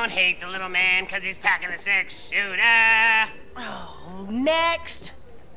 don't hate the little man because he's packing a six-shooter. Oh, next.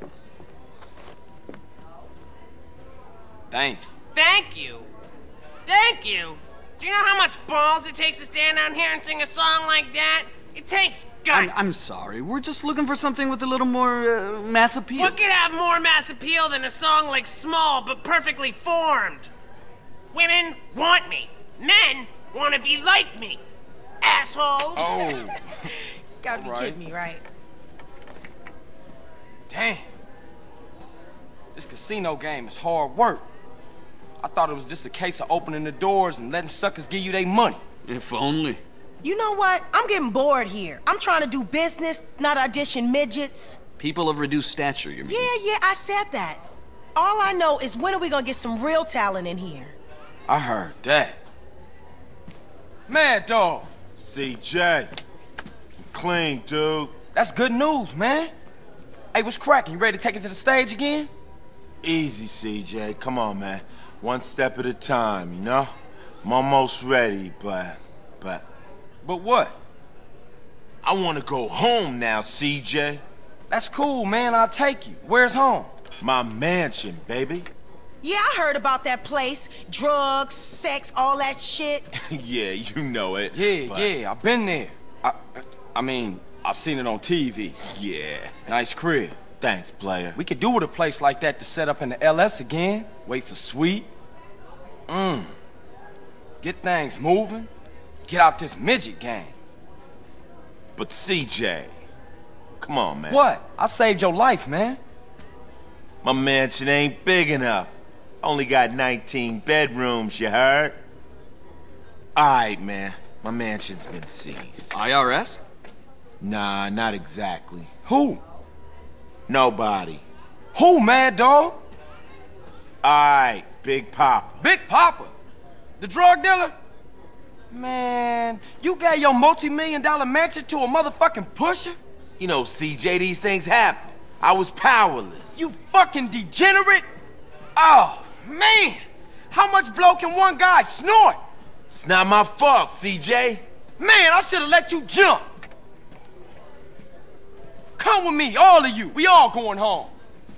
Thank you. Thank you. Thank you. Do you know how much balls it takes to stand down here and sing a song like that? It takes guts. I'm sorry. We're just looking for something with a little more mass appeal. What could have more mass appeal than a song like Small but Perfectly Formed? Women want me. Men want to be like me. Assholes. Oh. Gotta be kidding me, right? Damn. This casino game is hard work. I thought it was just a case of opening the doors and letting suckers give you their money. If only. You know what? I'm getting bored here. I'm trying to do business, not audition midgets. People of reduced stature, you mean? Yeah, I said that. All I know is when are we gonna get some real talent in here? I heard that. Mad Dog. CJ. Clean, dude. That's good news, man. Hey, what's cracking? You ready to take it to the stage again? Easy, CJ. Come on, man. One step at a time, you know? I'm almost ready, but... But what? I want to go home now, CJ. That's cool, man. I'll take you. Where's home? My mansion, baby. Yeah, I heard about that place. Drugs, sex, all that shit. Yeah, you know it. Yeah, I've been there. I mean, I've seen it on TV. Yeah. Nice crib. Thanks, player. We could do with a place like that to set up in the LS again. Wait for Sweet. Get things moving. Get out this midget game. But CJ, come on, man. What? I saved your life, man. My mansion ain't big enough. Only got 19 bedrooms, you heard? Alright, man. My mansion's been seized. IRS? Nah, not exactly. Who? Nobody. Who, Mad Dog? Alright, Big Papa. Big Papa? The drug dealer? Man, you gave your multi-million-dollar mansion to a motherfucking pusher? You know, CJ, these things happen. I was powerless. You fucking degenerate? Oh, man! How much blow can one guy snort? It's not my fault, CJ. Man, I should've let you jump. Come with me, all of you. We all going home.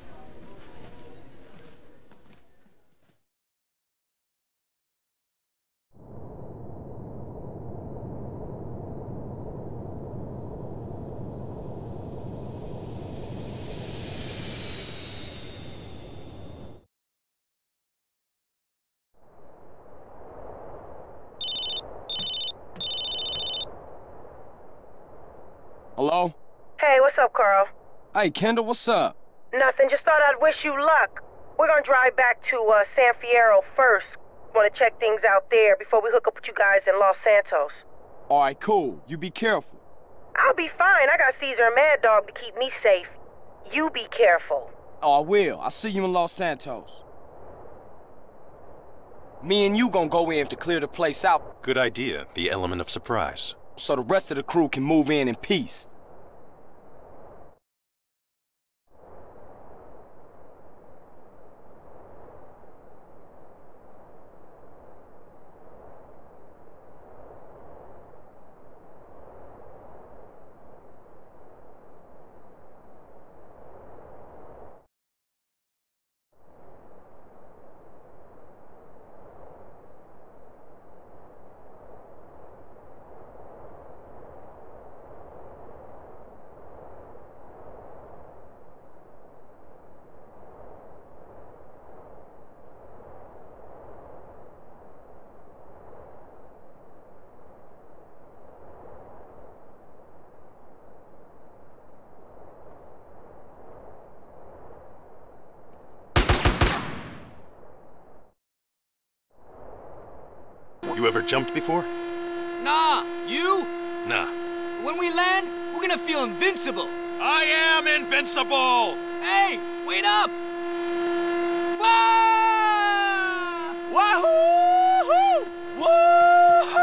Hello? Hey, what's up, Carl? Hey, Kendall, what's up? Nothing, just thought I'd wish you luck. We're gonna drive back to San Fierro first. Wanna check things out there before we hook up with you guys in Los Santos. All right, cool. You be careful. I'll be fine. I got Caesar and Mad Dog to keep me safe. You be careful. Oh, I will. I'll see you in Los Santos. Me and you gonna go in to clear the place out. Good idea, the element of surprise. So the rest of the crew can move in peace. You ever jumped before? Nah, you? Nah. When we land, we're gonna feel invincible. I am invincible! Hey, wait up! Wah! Wahoo! Woohoo!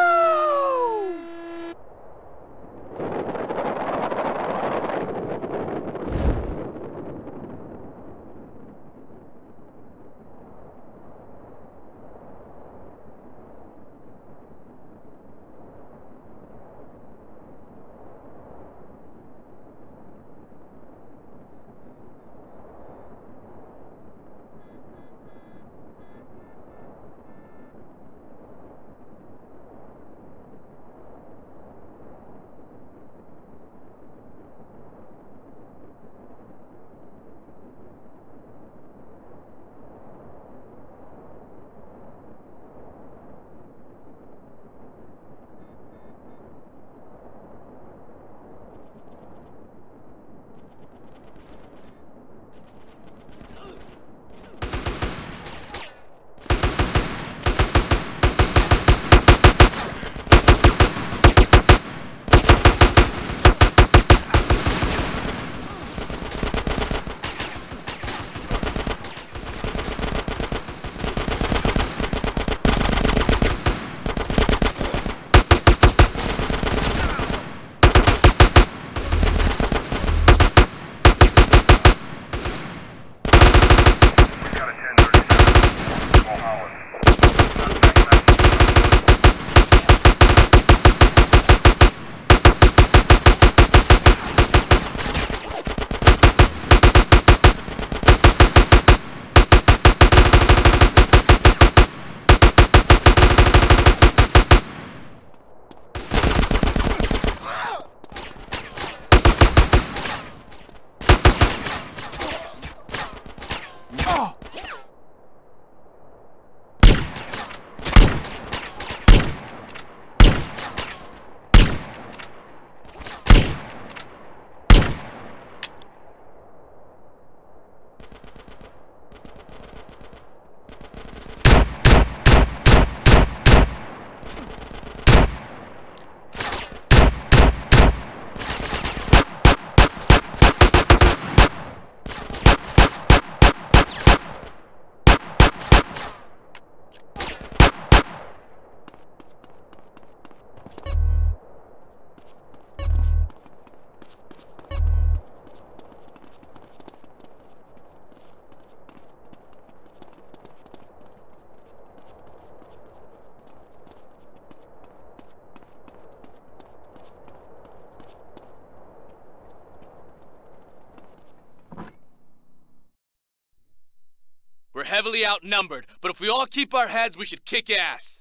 heavily outnumbered, but if we all keep our heads, we should kick ass.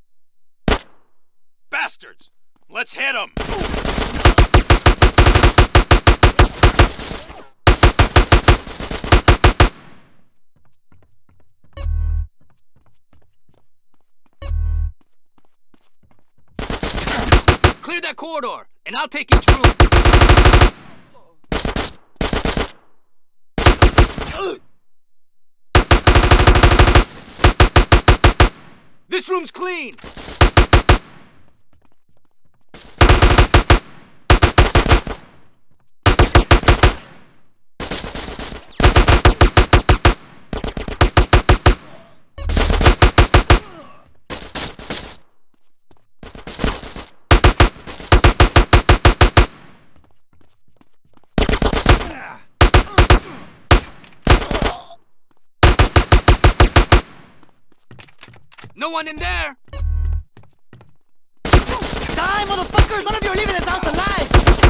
Bastards! Let's hit them! Clear that corridor, and I'll take each room. This room's clean! No one in there! Die, motherfuckers! None of you are leaving this house alive!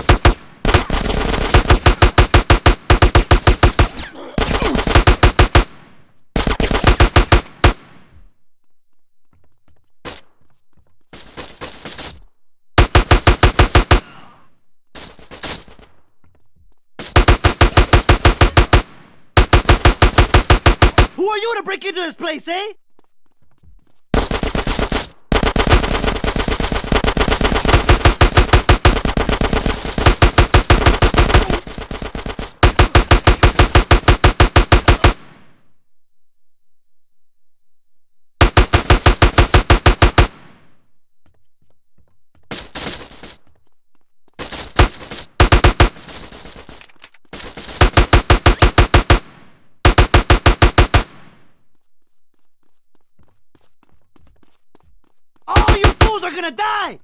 Who are you to break into this place, eh? All you fools are gonna die!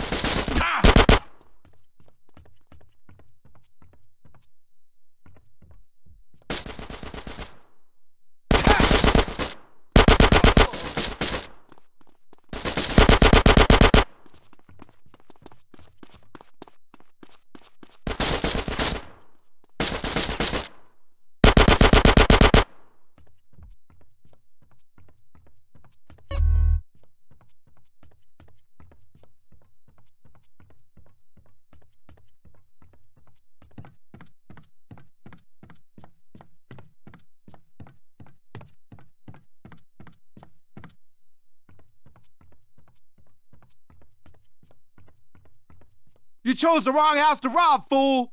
You chose the wrong house to rob, fool!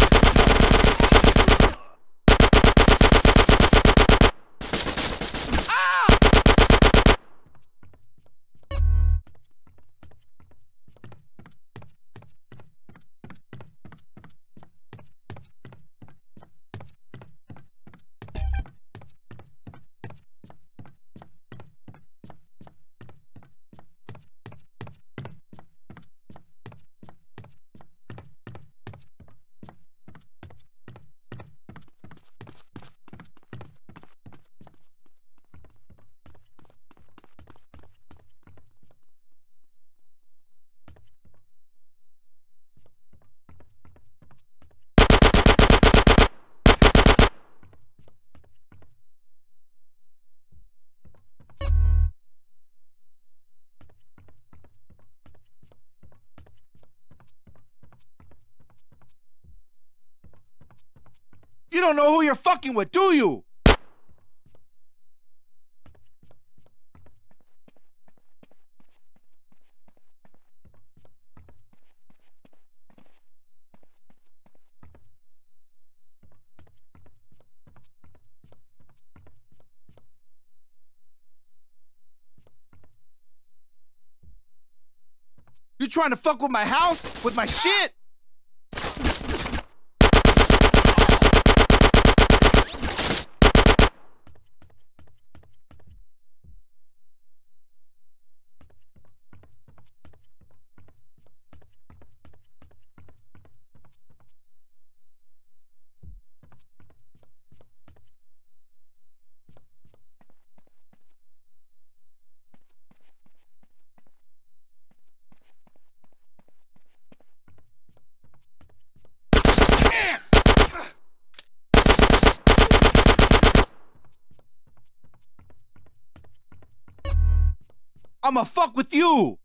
You don't know who you're fucking with, do you? You trying to fuck with my house? With my shit? I'ma fuck with you.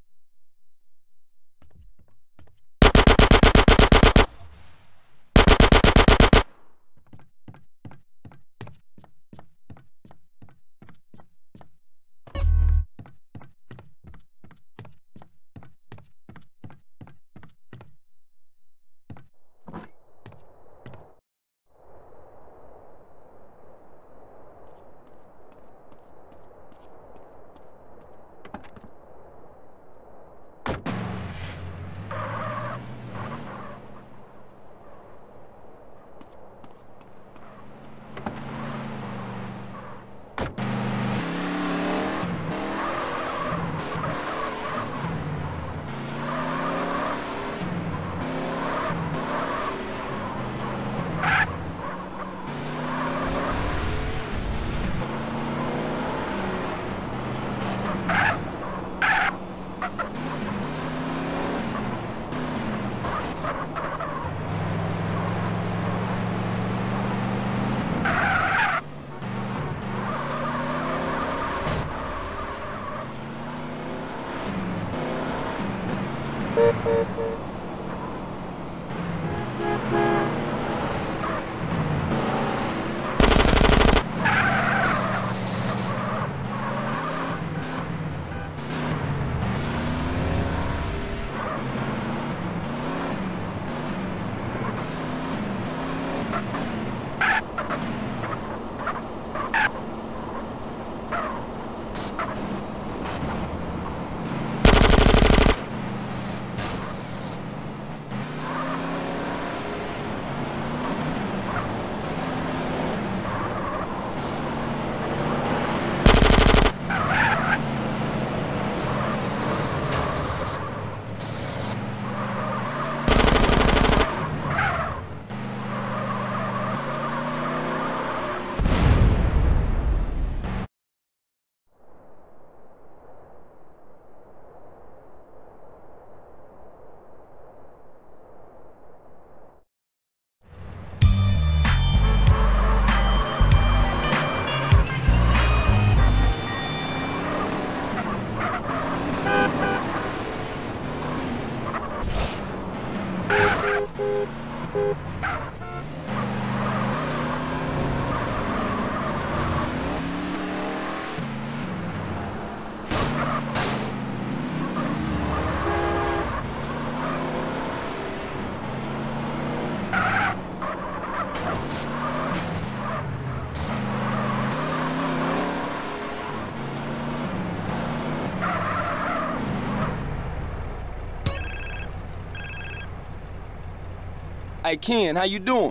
Hey, Ken, how you doing?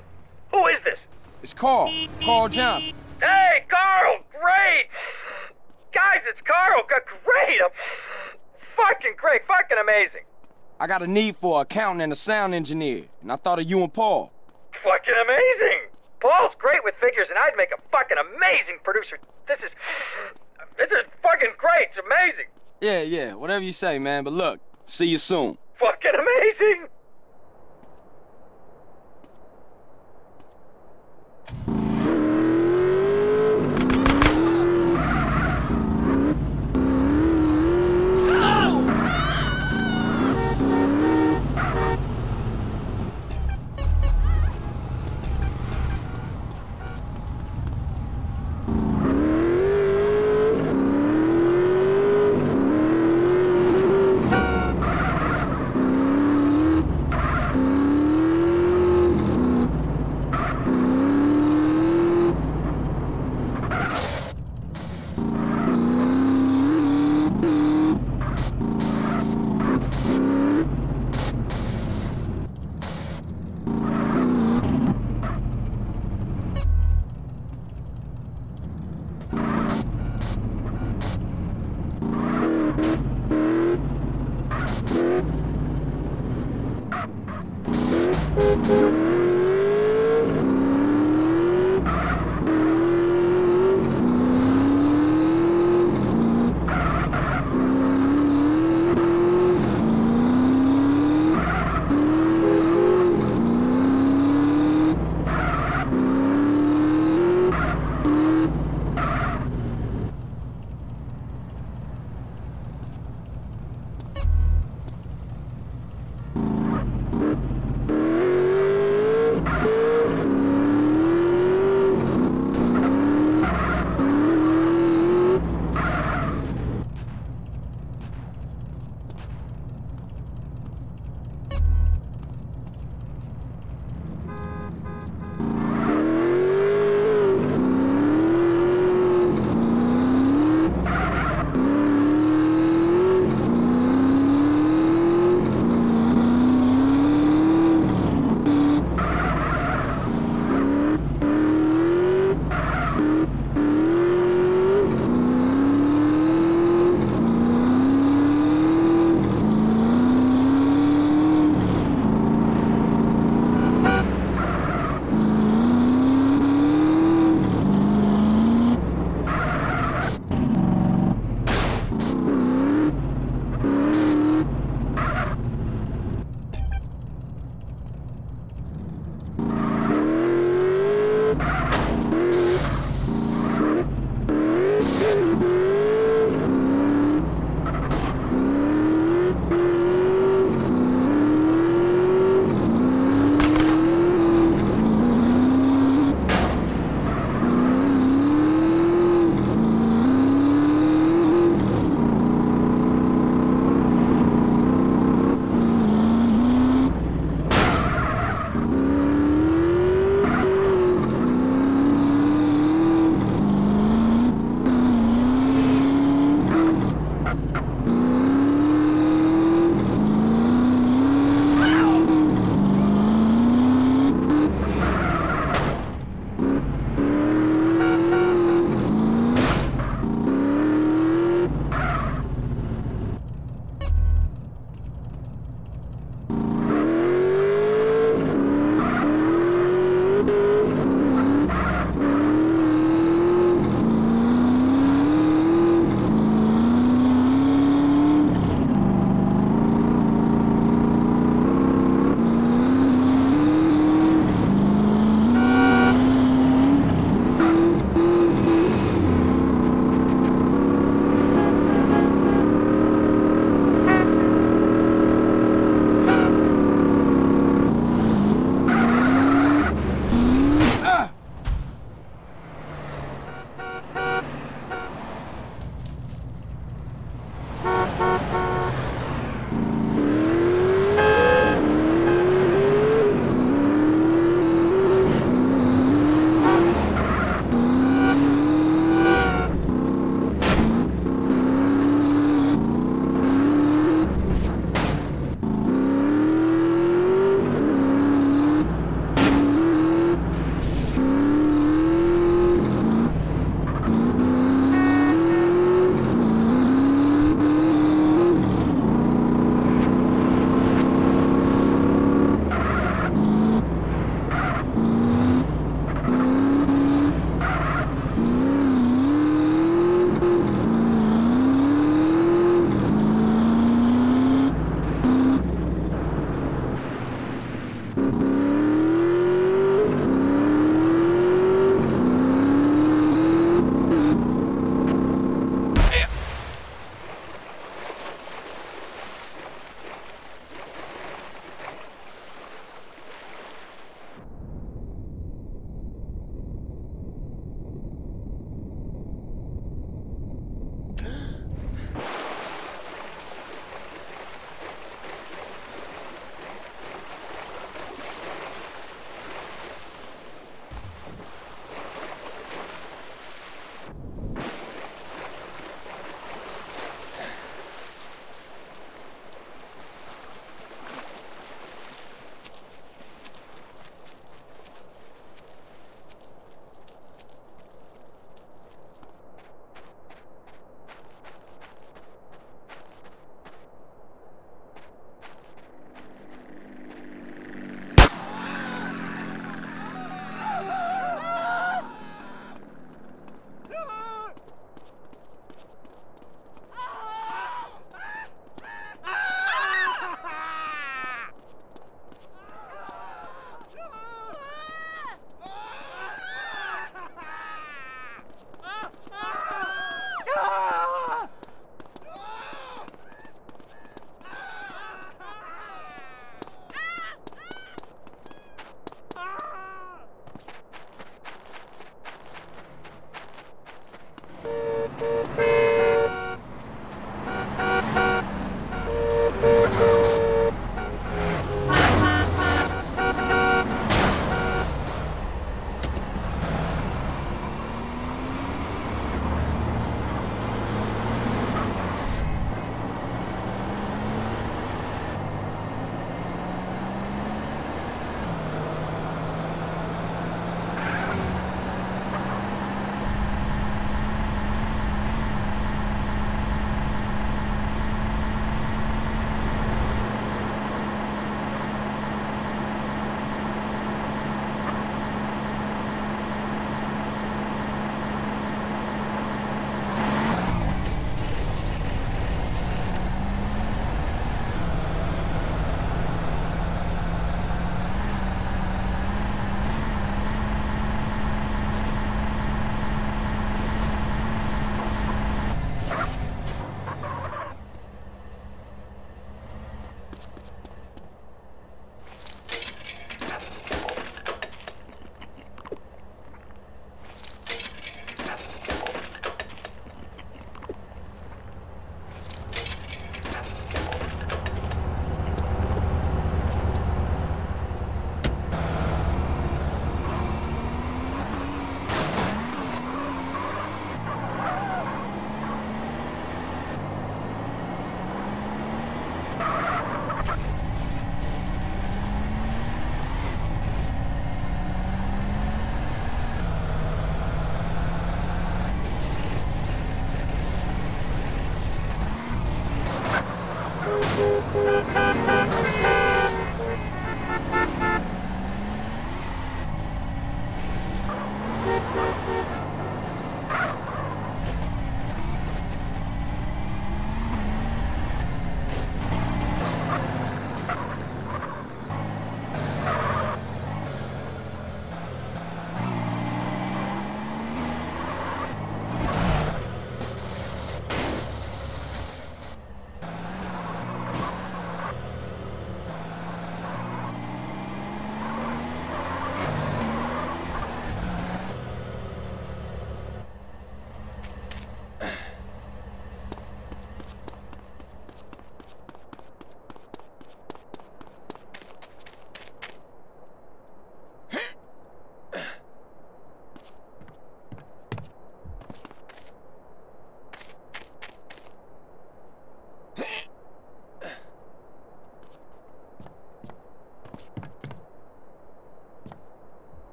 Who is this? It's Carl. Carl Johnson. Hey, Carl! Great! Guys, it's Carl! Great! Fucking great! Fucking amazing! I got a need for an accountant and a sound engineer, and I thought of you and Paul. Fucking amazing! Paul's great with figures, and I'd make a fucking amazing producer. This is fucking great! It's amazing! Yeah, whatever you say, man, but look, see you soon. Fucking amazing!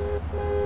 Bye.